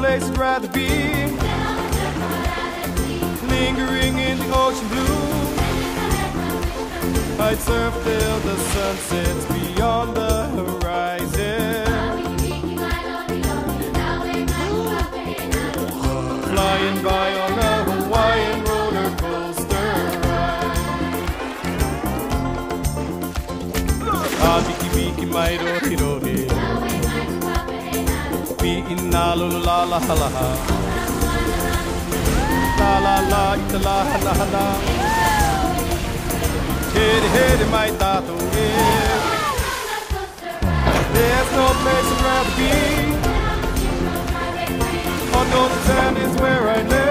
place I'd rather be. Lingering in the ocean blue, I'd surf till the sun sets beyond the horizon. Flying by on a Hawaiian roller coaster ride. Ah, biki biki mai rohi rohi, bi'in na lulu la la ha la ha, la la la ita la ha la ha la. Hede hede mai tato eh. There's no place I'd rather be. On the sand is where I live.